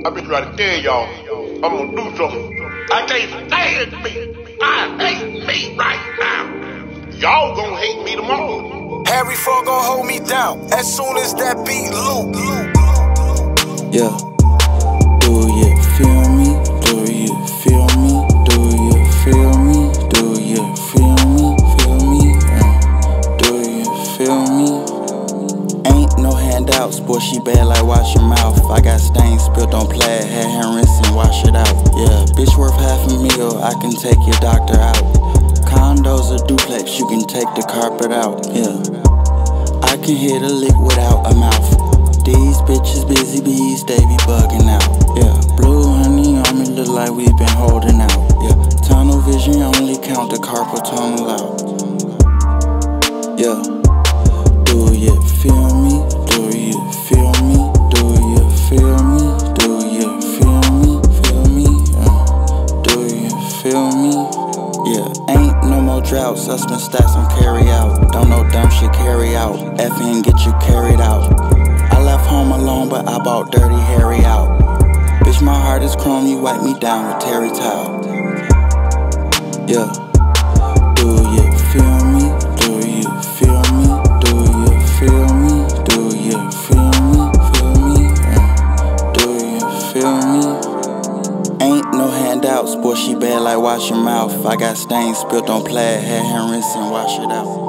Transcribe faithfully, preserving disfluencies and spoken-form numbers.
I've been trying to tell y'all, I'm gonna do something. I can't stand me. I hate me right now. Y'all gonna hate me tomorrow. Harry Frog gon' hold me down as soon as that beat loop. Yeah. Do you feel me? Do you feel me? Do you feel me? Do you feel me? Feel me? Uh, do you feel me? Ain't no handouts, boy, she bad like wash your mouth. I got stains spilled on plaid, hair, hand rinse and wash it out. Yeah, bitch worth half a meal, I can take your doctor out. Condos or duplex, you can take the carpet out. Yeah, I can hit a lick without a mouth. These bitches busy bees, they be bugging out. Yeah, blue honey on me look like we been holding out. Yeah, tunnel vision only count the carpal tunnel out. Yeah, do you feel me? Do you feel me? Do you feel me? Do you feel me? Feel me? Uh, do you feel me? Yeah, ain't no more droughts. I spend stacks on carry out. Don't know dumb shit carry out. Effing get you carried out. I left home alone, but I bought Dirty Harry out. Bitch, my heart is chrome, you wipe me down with Terry towel. Yeah. Do you feel me? Do you feel me? Do you feel me? Do you feel me? Feel me? Uh, do you feel me? Ain't no handouts, boy, she bad like wash your mouth. I got stains spilled on plaid, hair, hand rinse and wash it out.